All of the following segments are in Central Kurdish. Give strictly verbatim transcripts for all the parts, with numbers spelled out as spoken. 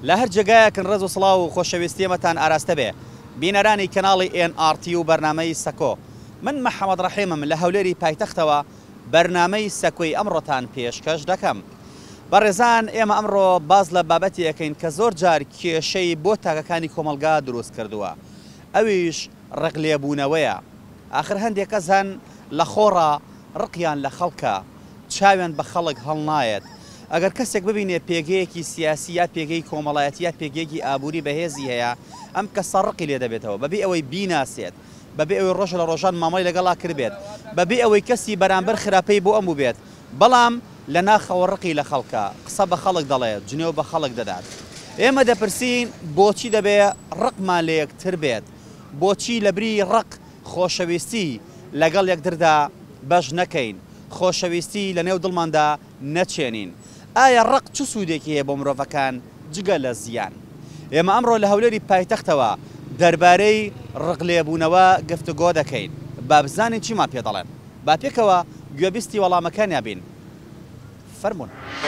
لە هەر جێگایەکن ڕێز و سڵاو و خۆشەویستیەمەتان ئاراستە بێ بینەرانی کەناڵی ئێن ئار تی و بەرنامەی سەکۆ. من محەممەد ڕەحیمم لە هەولێری پایتەختەوە بەرنامەی سەکۆی ئەمڕۆتان پێشکەش دەکەم. بەڕێزان ئێمە ئەمڕۆ باز لە بابەتی ئەەکەین کە زۆر جار کێشەی بۆ تاکەکانی کۆمەلگا دروست کردووە، ئەویش ڕقلێبوونەوەیە. آخر هەندێک کەس هەن لە خۆڕا ڕقیان لە خەڵکە، چاویان بە خەڵک هەڵنایەت. ئەگەر کەسێک ببینێ پێگەیەکی سیاسی یا پێگەی کۆمەڵایەتی یا پێگەیەکی ئابووری بەهێزی هەیە، ئەم کەسە ڕقی لێ دەبێتەوە بەبێ ئەوەی بیناسێت، بەبێ ئەوەی ڕۆژ لە ڕۆژان مامەڵی لەگەڵا کردبێت، بەبێ ئەوەی کەسی بەرامبەر خراپەی بۆ ئەم بێت. بەڵام لە ناخەوە ڕقی لە خەڵکە، قسە بە خەڵک دەڵێت، جنێو بە خەڵک دەدات. ئێمە دەپرسین بۆچی دەبێ ڕقمان لە یەکتر بێت؟ بۆچی لە بری ڕق خۆشەویستی لەگەڵ یەکتردا بەش نەکەین، خۆشەویستی لە نێو دڵماندا نەچێنین؟ ئایا ڕق چ سوودێکی هەیە بۆ مرۆڤەکان جگە لە زیان؟ ئێمە ئەمڕۆ لە هەولێری پایتەختەوە دەربارەی ڕقلێبوونەوە گفتوگۆ دەکەین. با بزانین چیمان پێ دەڵێن، با پێکەوە گوێبیستی وەڵامەکانیان بین. فەرموون.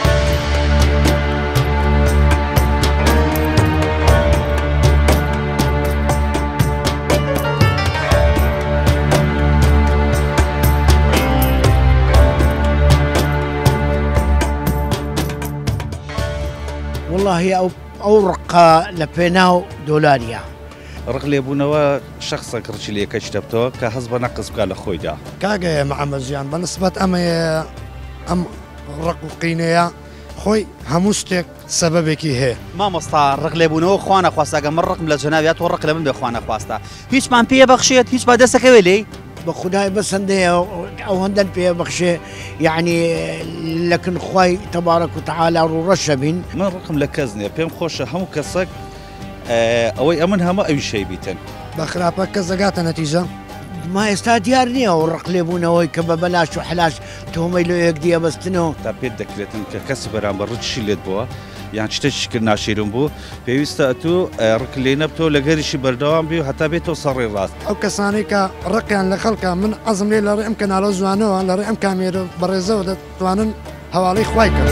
والله أو أو رقة لبناو دولاريا ڕقلێبوونەوە شخصە کڕچی لە یەکە شتەبتەوە کە هەز بە نەقز بکات لە خۆیدا. کاگەیە محەممەدیان بەنسبەت ئەمەیە ئەم ڕق و قینەیە خۆی هەموو شتێک سەبەبێکی هەیە. مامۆستا ڕقلێبوونەوە خوا نەخواستە من ڕقم لە جەناویات و ڕق لە من بێ خوا نەخواستە، هیچمان پێ بەخشێت، هیچ با دەستەکەوێ لێی بە خدای بەسەندەیە ئەو هەندەن پێ بەخشێ، یعنی لەکن خوای تەبارەک و تەعالا ڕوڕەشە بین. من ڕقم لە کەس نییە، پێم خۆشە هەموو کەسێک ئەوەی ئەمن هەمە ئەوی شەی بیتن بە خراپە کەس دەگاتە نەتیجە. ما ئێستا دیار نییە و ڕقلێبوونەوەی کە بە بەلاش و حلاش تۆمەی لۆ یەک دیە بەستنەوە تا پێت دەکرێتن کە کەسی بەرامبەر ڕچی لێت بووە یان شتێکی کرد ناشیرم بوو، پێویستە ئەتو ڕق لێ نەبتەوە لە گەریشی بەردەوام بی و هەتا بێتەوە سەڕێ ڕاست. ئەو کەسانی کە ڕقیان لە خەڵکە من عەزم لێ لە ڕێ ئەم کەناڵە جوانەوە لە ڕێ ئەم کامێرە بەڕێزەوە دەتوانن هەواڵەی خوای کرد.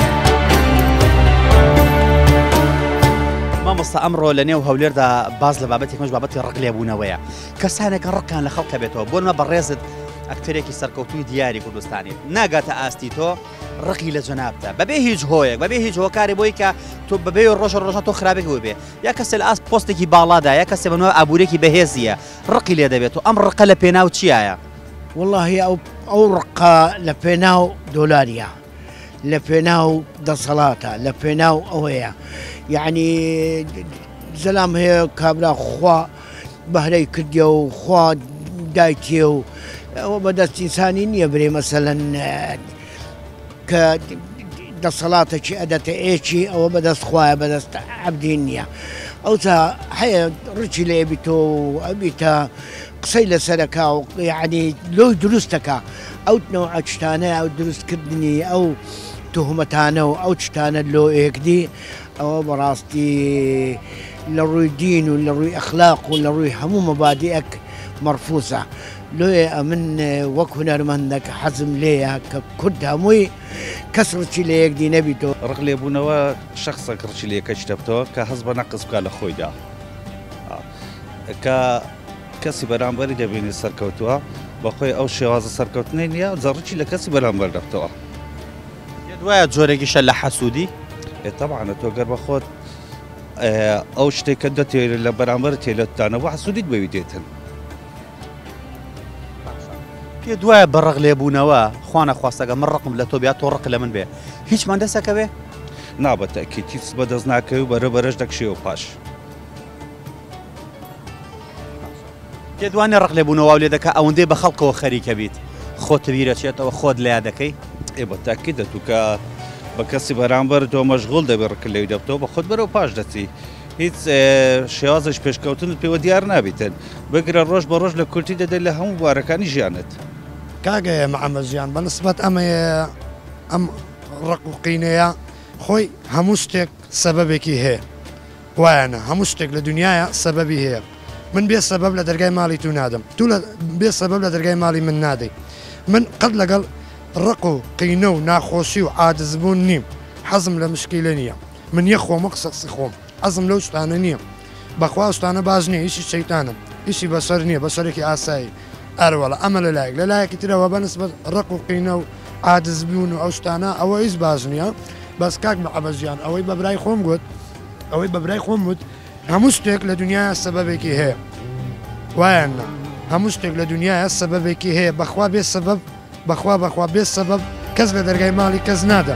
مامۆستا ئەمڕۆ لە نێو هەولێردا باز لە بابەتێک مەش بابەتی ڕقلێبوونەوەیە. کەسانێکە ڕقیان لە خەڵکە بێتەوە، بۆنمە بەڕێزت ئەکتەرێکی سەرکەوتووی دیاری کوردستانی ناگاتە ئاستی تۆ ڕقی لە جەنابتە بەبێ هیچ هۆیەک، بەبێ هیچ هۆکاری بۆی کە تۆ بەبێ ڕۆژە ڕۆژە تۆ خراپێک بێ، یا کەسێ لە ئاست پۆستێکی باڵادا، یا کەسێ بنەوە ئابوورێکی بەهێزیە ڕقی لێ دەبێت و ئەم ڕقە لە پێناو چیایە؟ والله ئەو ئەو ڕقە لە پێناو دۆلاریە، لە پێناو دەسەڵاتە، لە پێناو ئەوەیە، یعنی زەلام هەیە کابرا خوا بەهرەی کردیە و خوا دایکێ و ئەوە بەدەست ئینسانی نییە برێ مەسەلەن کە دەسەڵاتێکی ئەدەتە ئێکی ئەوە بەدەست خوایە بەدەست عەبدین نییە. ئەوتا هەیە ڕچی لێ بیتۆ و ئەبیتە قسەی لەسەرەکە و یعنی لۆی دروستەکە ئەو نەوع شتانە ئەو دروستکردنی ئەو تهمەتانە و ئەو شتانە لۆ ئێکدی ئەوە بەڕاستی لە ڕووی دین و لە ڕووی ئەخلاق و لە ڕووی هەموو مەبادیئەک مەرفوسە. لۆیە ئەمن وەک هونەرمەندە کە حەزم لێیە کە کورد هەمووی کەس ڕچی لە یەکدی نەبیتەوە. ڕقلێبوونەوە شخصە ڕچی لە یەکە شتەبتەوە کە هەز بە نەقز بکات لە خۆیدا، کە کەسی بەرامبەری دەبینی سەرکەوتووە بەخۆی ئەو شێوازە سەرکەوتنی نییە زەڕچی لە کەسی بەرامبەر دەبتەوە. دوایە جۆرێکیشە لە حەسوودی؟ طبعا تۆ گەر بەخۆت ئەو شتێکە دەتێ لە بەرامبەر تێلەتانەوە حەسوودیت بەوی دێتن. پێ دوایە بە ڕقلێبوونەوە خوا نەخواستەکە من ڕقم لە تۆ بیا تۆ ڕق لە من بێ، هیچمان دەسەکەوێ؟ نابەتەکیت هیچ بەدەست ناکەوی و بەرەبەرەش دەکشێەوە پاش. پێ دوانێ ڕقلێبوونەوە لێ دەکە ئەوەندەی بە خەڵکەوە خەریکە بیت خۆت بیرەچێتەوە خۆت لیا دەکەی؟ ئێ بە تاکید دەتوو کە بە کەسی بەرامبەر تۆ مەشغوڵ دەبێ ڕق لێی دەبتەوە بە خۆت بەرەو پاش دەچی، هیچ شێوازش پێشکەوتنت پێوە دیار نابیتن، بگرە ڕۆژ بە ڕۆژ لە کورتی دەدەیت لە هەموو بوارەکانی ژیانت. کاگەیە محەممەدیان بەنسبەت ئەمەیە ئەم ڕق و قینەیە خۆی هەموو شتێک سەبەبێکی هەیە، وایەنە هەموو شتێک لە دنیاە سەبەبی هەیە. من بێ سەبەب لە دەرگای ماڵی تو نادەم، تو بێ سەبەب لە دەرگای ماڵی من نادەی. من قەت لەگەڵ ڕق و قینە و ناخۆشی و عاجزبوون نیم، حەزم لە مشکیلە نییە. من یەخۆم قسەقسی خۆم ئەزم لەو شتانە نییە بەخوا شتانە باش نییە ئیشی شەیتانم ئیشی بەسەر نییە بەسەرێکی ئاسایی ئەروەڵە ئەمە لەلایەک لەلایەکی ترەوە بەنسبەت ڕق و قینە و عادزبوون و ئەو شتانە ئەوە هیچ باش نییە بەس کاک مەعەبەزیان ئەوەی بە برای خۆم گوت ئەوەی بە برای خۆم وت هەموو شتێک لە دنیاە سەبەبێکی هەیە وایاننا هەموو شتێک لە دنیاە سەبەبێکی هەیە بەخوا بێ سەبەب بەخوا بەخوا بێ سەبەب کەس لە دەرگای ماڵی کەس نادا.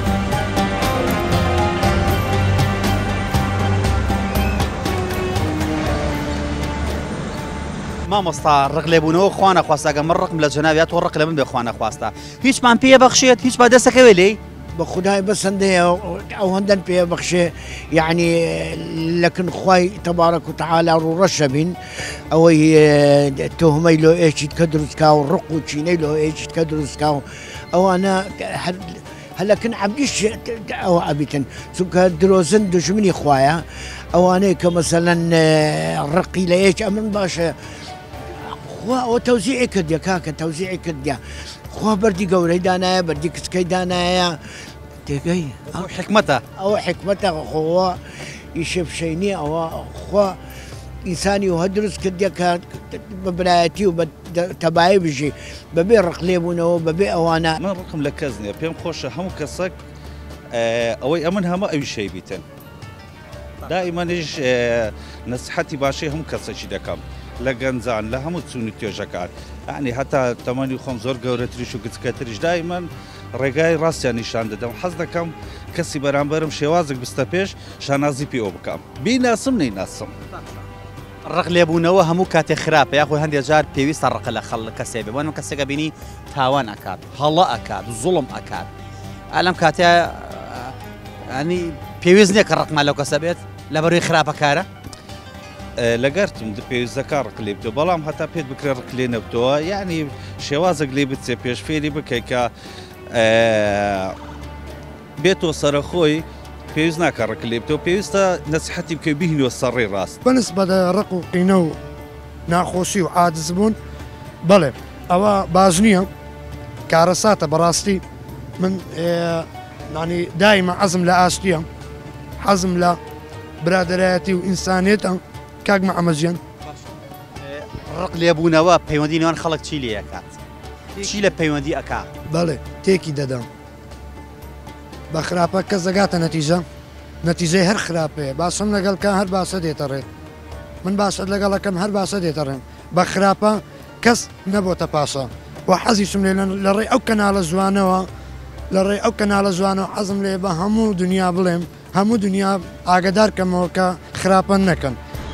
مامۆستا ڕق لێبوونەوە خوا نەخواستاگە من ڕقم لە جەناویات تۆ ڕق لە من بێ خوا نەخواستە هیچمان پێ بەخشێت هیچ با دەستەکەوێ لێی بە خدای بەسەندەیە ئەو هەندەن پێ بەخشێ یعنی لەکن خوای تەبارەک و تەعالا ڕوڕەشە بین ئەوەی تۆهمەی لۆ ئێچیت کە دروستکا و ڕق و چینەی لۆ ئێچیت کە دروستکا و ئەوانە هەلەکن عەبدیش ئەوە ئەبیتن چونکە درۆزن دژمنی خوایە ئەوانەی کە مەسەلەن ڕقی لە ئێچ ئەمن باشە خوا ئەوە تەوزیعی کردیە کاکە تەوزیعی کردیە خوا بەردی گەورەی دانایە بەردی کچکەی دانایە تێگەی ئەو حکمەتە ئەوە حکمەتە خۆوە ئیشە فشەینی ئەوە خوا ئینسانی و هە دروست کردیە کە بە برایەتی و بە تەبایی بژی بەبێ ڕق لێبوونەوە بەبێ ئەوانە من ڕقم لە کەس نییە پێم خۆشە هەموو کەسێک ئەوەی ئەمن هەمە ئەوی شەی بیتن دائیمەنیش نەسیحەتی باشەی هەموو کەسێکی دەکەم لە گەنجان لە هەموو چوونی توێژەکان یعنی هەتا تەمەنی خۆم زۆر گەورەتریش و گچکەتریش دائیمەن ڕێگای ڕاستیان نیشان دەدەم حەز دەکەم کەسی بەرامبەرم شێوازێک بستە پێش شانازی پێ ئەو بکەم بیناسم نەیناسم ڕق لێبوونەوە هەموو کاتێک خراپە یاخۆی هەندێک جار پێویستە ڕقە لە خەڵ کەسێ بێ وانم کەسێکە بینی تاوان ئەکات هەڵە ئەکات زوڵم ئەکات ئەلەم کاتێ ینی پێویست نییە کە ڕقمان لەو کەسە بێت لە بەروی خراپەکارە لەگەرتم پێویستەکە ڕق لێ بتەوە بەڵام هەتا پێت بکرێ ڕق لێ نەبتەوە یعنی شێوازێک لێ بچێ پێش فێری بکەی کە بێتەوە سەرخۆی پێویست ناکە ڕق لێ بتەوە پێویستە نەسیحەتی بکەی بیهینەوە سەڕێ ڕاست بەنسبەت ڕق و قینە و ناخۆشی و عاجز بوون بەڵێ ئەوە باش نییە کارەساتە بەڕاستی من ینی دایمە حەزم لە ئاشتیە حەزم لە برادەرایەتی و ئینسانێتە کاک مەعەمەزیان ڕق لێبوونەوە پەیوەندی نێوان خەڵک چی لێ ئەکات چی لە پەیوەندی ئەکا بەڵێ تێکی دەدەم بە خراپە کەس دەگاتە نەتیجە نەتیجەی هەر خراپەیە باشم لەگەڵکە هەر باسە دێتە ڕێ من باشە لەگەڵەکەم هەر باسە دێتە ڕێن بە خراپە کەس نەبۆتە پاشە و حەزی سم لێ لە ڕێی ئەو کەناڵە جوانەوە لە ڕێی ئەو کەناڵە جوانەوە حەزم لێ بە هەموو دنیا بڵێم هەموو دنیا ئاگدار کەمەوە کە خراپە نەکەن.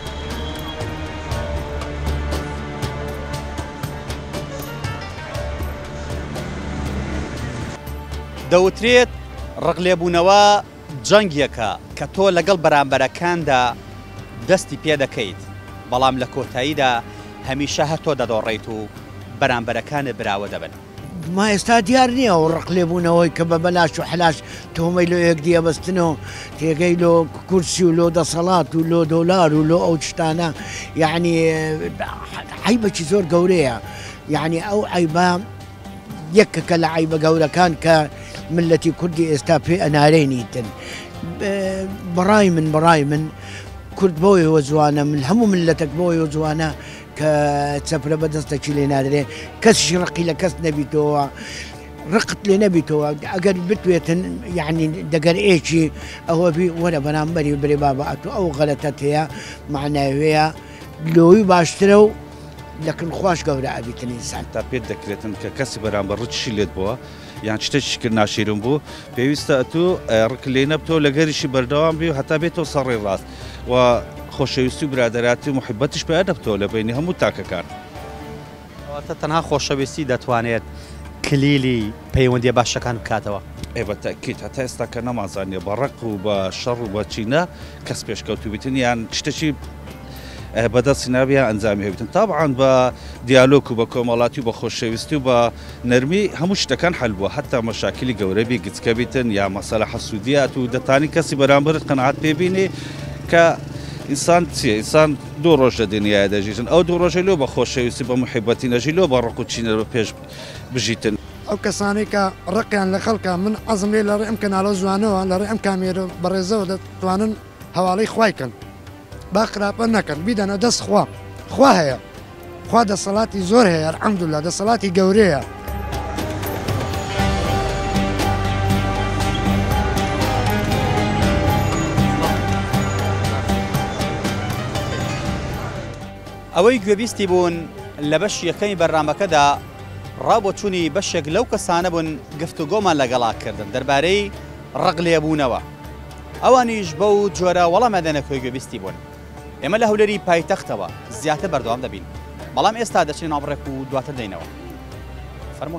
دەوترێت ڕق لێبوونەوە جەنگیەکە کە تۆ لەگەڵ بەرامبەرەکاندا دەستی پێ دەکەیت بەڵام لە کۆتاییدا هەمیشە هەتۆ دەدۆڕێیت و بەرامبەرەکانت براوە دەبن. ما ئێستا دیار نییە و ڕق لێبوونەوەی کە بە بەلاش و حلاش تۆمەی لۆ یەک دیە بەستنەوە تێگەی لۆ کورسی و لۆ دەسەڵات و لۆ دۆلار و لۆ ئەو شتانە یعنی عیبەکی زۆر گەورەیە یعنی ئەو عیبە یەکەکە لە عیبە گەورەکان کە ملەتی کوردی ئێستا پێ ئەنارێنیتن بەڕای من بەڕای من کورد بۆیەوە جوانە من هەموو ملەتێک بۆیەوە جوانە کە چەپرە بەدەستێکی لێ نادرێ کەسیشی ڕقی لە کەس نەبیتەوە ڕقت لێ نەبیتەوە ئەگەر بتوێتن یعنی دەگەر ئێکی ئەوە بی وەرە بەرامبەری برێ بابەتو ئەو غەلەتەت هەیە معناوەیە لۆوی باشترە و لەکن خوش گەورە ئەبیتن ئینسان تا پێت دەکرێتن کە کەسی بەرامبەر ڕچی لێت بووە یان شتێکی کرد ناشیرم بوو پێویستە ئەتو ڕق لێ نەبتەوە لە گەریشی بەردەوام بی و هەتا بێتەوە سەڕێ ڕاست و خۆشەویستی و برادەراتی و محبەتیش پێ دەبتەوە لە بینی هەموو تاکەکان. ئەواتە تەنها خۆشەویستی دەتوانێت کلیلی پەیوەندیە باشەکان بکاتەوە. ئێ بە تاکید هەتا ئێستا کە نەمازانیە بە ڕق و بە شەڕ و بە چینە کەس پێشکەوتو بیتن یان شتێکی بەدەستی نابێ ئەنجامی هەبێتن تابعاان بە دیالۆگ و بە کۆمەڵاتی و بە خۆشەویستی و بە نەرمی هەموو شتەکان حەل بووە هەتا مەشاکلی گەورەبی گچکە بیتن یا مەسەلە حەسوودیات و دەتانی کەسی بەرامبرت قەنەعات پێبینی کە ئینسان چیە ئینسان دوو ڕۆژ لە دنیاە دەژیتن ئەو دوو ڕۆژە لۆ بە خۆشەویستی بە محیبەتی نەژی لۆ بە ڕق و چینە بە پێش بژیتن ئەو کەسانی کە ڕقیان لە خەڵکە من عەزم لێ لە ڕێ ئەم کەناڵە جوانەوە لە ڕێ ئەم کامێرە بەڕێزەوە دەتوانن هەواڵەی خوایکەن با خراپە نەکەن بیدەنە دەست خوا خوا هەیە خوا دەسەڵاتی زۆر هەیە الحەمدولیلا دەسەڵاتی گەورەیە. ئەوەی گوێبیستی بوون لە بەش یەکەمی بەرنامەکەدا ڕابۆ چوونی بەشێک لەو کەسانە بوون گفتوگۆمان لەگەڵا کردن دەربارەی ڕق لێبوونەوە. ئەوانیش بەو جۆرە وەڵامەدەنەکەی گوێبیستی بوون. ئێمە لە هەولێری پایتەختەوە زیاتر بەردەوام دەبین، بەڵام ئێستا دەچین ناوبڕێک و دواتر دەینەوە. فەرمووی.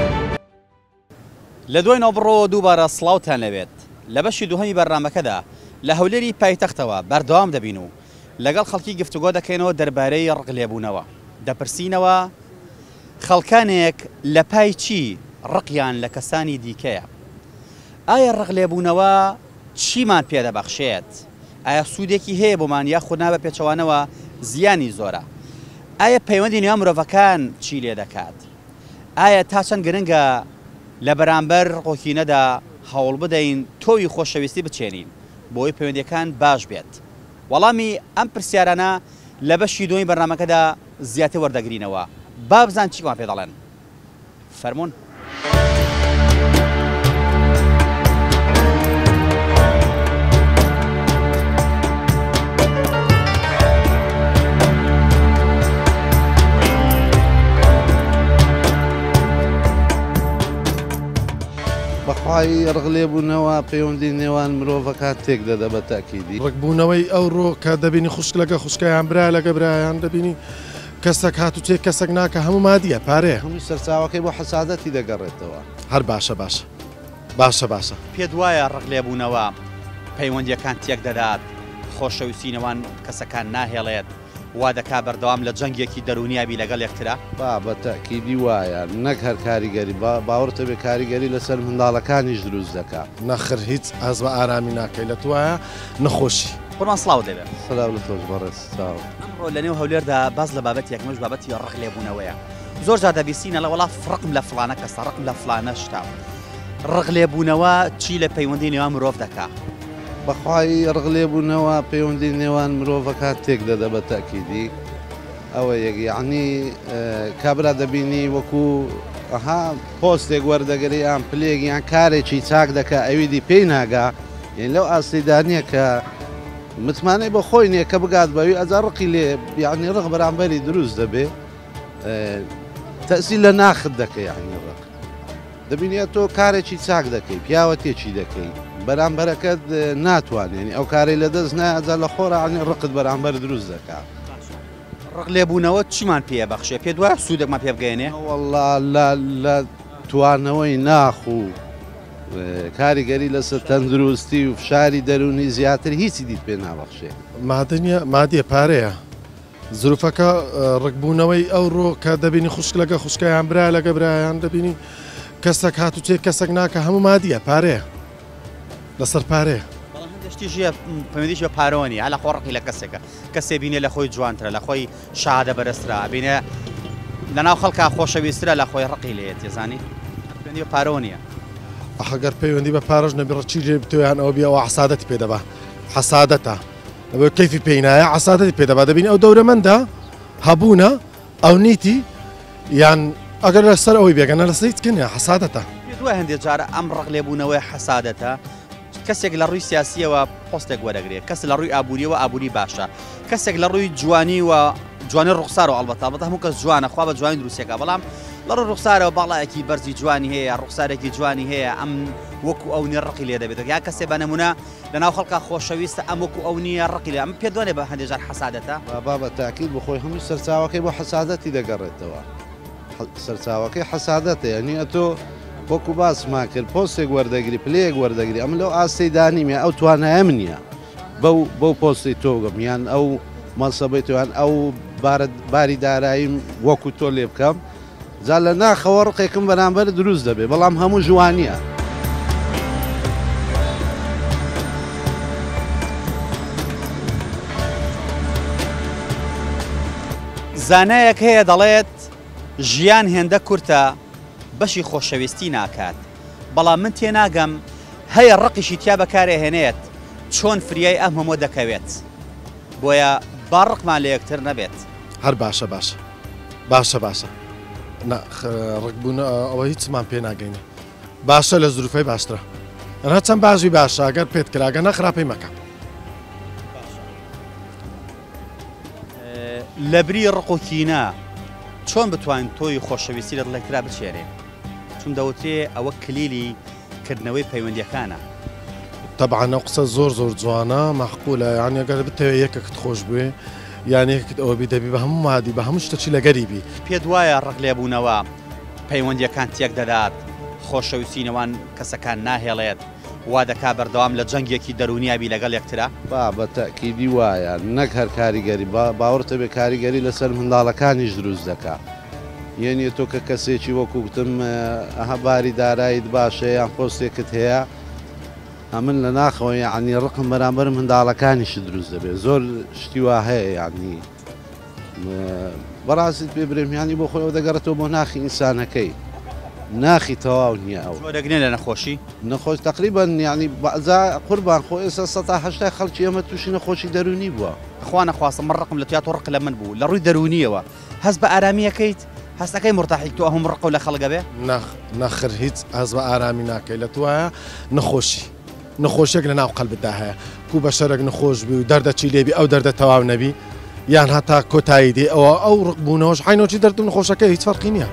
لە دوای ناوبڕۆ دووبارە سڵاوتان لەوێت. لە بەشی دووهەمی بەرنامەکەدا لە هەولێری پایتەختەوە بەردەوام دەبین و لەگەڵ خەڵکی گفتوگۆ دەکەینەوە دەربارەی ڕق لێبوونەوە. دەپرسینەوە خەڵکانێک لە پای چی ڕقیان لە کەسانی دیکەیە؟ ئایا ڕق لێبوونەوە چیمان پێدەبەخشێت؟ ئایا سوودێکی هەیە بۆمان یاخود نابە پێچەوانەوە زیانی زۆرە؟ ئایا پەیوەندی نێوان مرۆڤەکان چی لێ دەکات؟ ئایا تا چەند گرنگە لە بەرامبەر ڕۆکینەدا هەوڵ بدەین تۆوی خۆشەویستی بچێنین بۆی پەیوەندیەکان باش بێت؟ وەڵامی ئەم پرسیارانە لە بەشی دومی بەرنامەکەدا زیاتر وەردەگرینەوە. با بزان چیمان پێ دەڵێن. فەرموون. بەخوای ڕق لێبوونەوە پەیوەندی نێوان مرۆڤەکان تێک دەدە بە تاکیدی. ڕقبوونەوەی ئەو ڕۆ کە دەبینی خوشک لەگە خوشکیان برا لەگە برایان دەبینی کەسێک هاتوچێ کەسێک ناکە هەموو مادیە پارەیە هەمووی سەرچاوەکەی بۆ حەسادەتی دەگەڕێتەوە. هەر باشە باشە باشە باشە پێت وایە ڕق لێبوونەوە پەیوەندیەکان تێک دەدات خۆشەویستینەوان کەسەکان ناهێڵێت وا دەکا بەردەوام لە جەنگێکی دەرونیابی لەگەڵ یەکترا؟ با بە تاکیدی وایە نەک هەر کاریگەری باوەڕتە بێ کاریگەری لەسەر منداڵەکانیش دروست دەکات. نەخر هیچ ئەز بە ئارامی ناکەی لە توایە نەخۆشی. قوربان سڵاو دەبێت. سڵاو لە تۆش بەڕێز چاو. ئەمڕۆ لە نێو هەولێردا باز لە بابەتی یەکەمەش بابەتی ڕق لێبوونەوەیە. زۆر جار دەبیستینە لە وەڵا ڕقم لە فڵانە کەسە ڕقم لە فڵانە شتا. ڕق لێبوونەوە چی لە پەیوەندی نێوان مرۆڤ دەکات؟ بەخوای ڕق لێبوونەوە پەیوەندی نێوان مرۆڤەکان تێک دەدە بە تاکیدی. ئەوە یەک یعنی کابرا دەبینی وەکو ئەها پۆستێک وەردەگەری یان پلێک یان کارێکی چاک دەکا ئەویدی پێی ناگا یعنی لەو ئاستەیدانیە کە متمانەی بە خۆی نییە کە بگات بەوی ئەجا ڕقی لێ یعنی ڕق بەرامبەری دروست دەبێ تەسیل لە ناخت دەکەی یعنی ڕق دەبینێت تۆ کارێکی چاک دەکەی پیاوە تێکی دەکەی بەرامبەرەکەت ناتوانێنی ئەو کارەی لە دەست نایجا لە خۆرە عنی ڕقت بەرامبەر دروست دەکات. ڕق لێبوونەوە چیمان پێ بەخشێ؟ پێ دوای سوودێکمان پێ بگەێنێ؟ وەڵڵا لە توانەوەی ناخ و کاریگەری لەسەر تەندروستی و فشاری دەرونی زیاتر هیچی دیت پێ نابەخشێ. مادنیە مادیە پارەیە. زروفەکە ڕقبوونەوەی ئەو ڕۆ کە دەبینی خوشک لەگە خوشکیان برا لەگە برایان دەبینی کەسێک هاتوچێ کەسێک ناکە هەموو مادیە پارەیە لەسەر پارەیە. شتیژە پەیوەندیش بە پارەوەنی هەلا خۆ ڕقی لە کەسێکە کەسێ بینێ لە خۆی جوانترە لە خۆی شادە بەرزترا بینێ لەناو خەڵکا خۆشەویسترە لە خۆی ڕقی لێت تێزانی پەیوەندی بە پارەوە نییە. ئەخەگەر پەیوەندی بە پارەش نەبیڕە چی لێ بتویان ئەوە بیەوە حەسادەتی پێدەبا حەسادەتە ئەوە کەیفی پێی نایە حەسادەتی پێدەبا دەبینی ئەو دەورەمەندە هەبوونە ئەو نیتی یان ئەگەر لەسەر ئەوەی بێگەنە لەسەر هیچ کنێ حەسادەتە. دوای هەندێک جارە ئەم ڕق لێبوونەوەی حەسادەتە کەسێک لە ڕووی سیاسیەوە پۆستێک وەرەگرێت کەس لە ڕووی ئابووریەوە ئابووری باشە کەسێک لە ڕووی جوانی و جوانی ڕوخسار و ئەڵبەتە بەتە هەموو کەس جوانە خوا بە جوانی دروستێکە بەڵام لە ڕووی ڕوخسارەوە باڵایەکی بەرزی جوانی هەیە ڕوخسارێکی جوانی هەیە ئەم وەکو ئەو نیە ڕقی لێ دەبێت یا کەسێ بە نمونە لەناو خەڵکا خۆشەویستە ئەم وەکو ئەو نیە ڕقی لێ ئەم پێ دوانێ بە هەندێک جار حەسادەتە با بە تاکید بخۆی هەمووی سەرچاوەکەی بۆ حەسادەتی دەگەڕێتەوە سەرچاوەکەی حەسادەتە یعنی ئەتۆ وەکو باسمان کرد پۆستێک وەردەگری پلەیەک وەردەگری ئەم لەو ئاستەی دانیمە ئەو توانایە منە بەو بەو پۆستی تۆگەم یان ئەو مەسەبەی توان ئەو باری داراییم وەکو تۆ لێ بکەم جا لە ناخەوە ڕقێکم بەرامبەر دروست دەبێ بەڵام هەموو جوانیە. زانایەک هەیە دەڵێت ژیان هێندە کورتە بەشی خۆشەویستی ناکات بەڵام من تێناگەم هەیە ڕقیشی تیا بەکارێهێنێت چۆن فریای ئەم هەموو دەکەوێت بۆیە با ڕقمان لە یەکتر نەبێت هەر باشە باشە باشە باشە ڕقبوون ئەوە هیچمان پێ ناگەینێ باشە لە زروفەی باشترە ئەنها چەند باشی باشە ئەگەر پێت کراگە نەخراپەی مەکە لە بری ڕق و کینە چۆن بتوانین تۆی خۆشەویستی لە دڵێکرا بچێرێن چون دەوترێ ئەوە کلیلی کردنەوەی پەیوەندیەکانە طبعا ئەو قسە زۆر زۆر جوانە مەحقولە یعنی ئەگەر بتەوێت یەکەکت خۆش بوێ یان یەکت ئەوە دەبی بە هەموو مادی بە هەموو شتەچی لەگەری بی پێت وایە ڕق لێبوونەوە پەیوەندیەکان تێک دەدات خۆشەویستینەوان کەسەکان ناهێڵێت وا دەکا بەردەوام لە جەنگێکی دەرونیابی لەگەڵ یەکترا با بە تەکیدی وایە نەک هەر کاریگەری باوەڕتە بێ کاریگەری لەسەر منداڵەکانیش دروست دەکا یعنی تۆ کە کەسێکی وەکو گوتم ئەها باری دارایت باشە یان پۆستێکت هەیە ئەمن لە ناخەوە یعنی ڕقم بەرامبەر منداڵەکانیش دروست دەبێت زۆر شتی وا هەیە یعنی بەڕاستیت پێ برێمیانی بۆ خۆی ئەو دەگەڕێتەوە بۆ ناخی ئینسانەکەی ناخی تەواو نییە ئەو دەگنێ لە نەخۆشی نەخۆش تقریبان یعنی بەزا قوربان خۆ ئێستا سەدا هەشتا خەڵکی ئەمە تووشی نەخۆشی دەرونی بووە خوا نەخواستم من ڕقم لە تواتۆ ڕق لە من بوو لە ڕووی دەرونیەوە هەست بە ئارامیەکەیت هەستەکەی مرتاحی تۆ هەم ڕق و لە خەڵگە بێ نەخر هیچ هەز بە ئارامی ناکەی لە توایە نەخۆشی نەخۆشیێک لە ناو قەلبتدا هەیە کو بە شەرێک نەخۆش بی و دەردەچی لێبی ئەو دەردە تەواو نەبی یان هەتا کۆتایی دی ئەوە ئەو ڕقبوونەوەش حینۆکی دەرد و نەخۆشەکە هیچ فەرقی نییە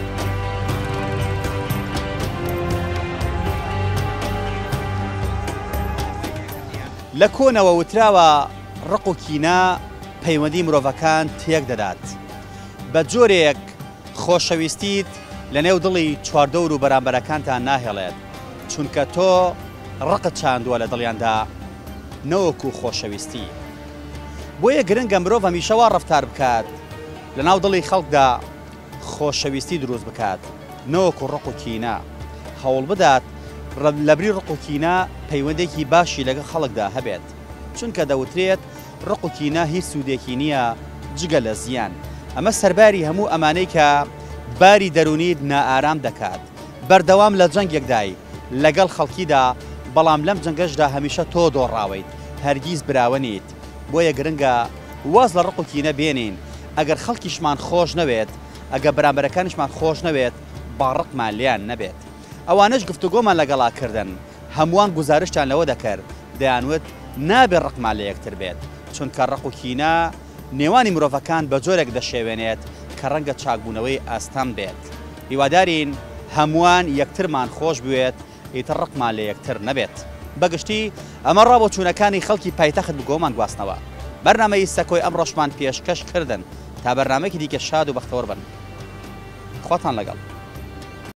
لە کۆنەوە وتراوە ڕق و کینە پەیوەندی مرۆڤەکان تێک دەدات بە جۆرێک خۆشەویستیت لە نێو دڵی چواردەور و بەرامبەرەکانتان ناهێڵێت چونکە تۆ ڕقت چاندووە لە دڵیاندا نەوەکو خۆشەویستی بۆیە گرنگە مرۆڤ هەمیشەوا ڕەفتار بکات لە ناو دڵی خەڵکدا خۆشەویستی دروست بکات نەوەکو ڕق و کینە هەوڵ بدات لەبری ڕق و کینە پەیوەندێکی باشی لەگە خەڵکدا هەبێت چونکە دەوترێت ڕق و کینە هیچ سوودێکی نییە جگە لە زیان ئەمە سەرباری هەموو ئەمانەی کە باری دەرونیت نائارام دەکات بەردەوام لە جەنگێکدای لەگەڵ خەڵکیدا بەڵام لەم جەنگەشدا هەمیشە تۆ دۆڕاویت هەرگیز براوە نیت بۆیە گرنگە واز لە ڕق و کینە بێنین ئەگەر خەڵکیشمان خۆش نەوێت ئەگە بەرامبەرەکانیشمان خۆش نەوێت باڕقمان لیان نەبێت ئەوانش گفتوگۆمان لەگەڵاکردن هەمووان گزارشتان لەوە دەکرد دەیانوت نابێت ڕقمان لە یەکتر بێت چونکە ڕق و کینە نێوانی مرۆڤەکان بە جۆرێک دەشێوێنێت کە ڕەنگە چاکبوونەوەی ئاستان بێت هیوادارین هەمووان یەکترمان خۆش بوێت ئیتر ڕقمان لە یەکتر نەبێت بەگشتی ئەمە ڕابۆچوونەکانی خەڵکی پایتەخت بگۆمان گواستنەوە بەرنامەی سەکۆی ئەم ڕۆژمان پێشکەش کردن تا بەرنامەیەکی دیکە شاد و بەختەوەر بن خواتان لەگەڵ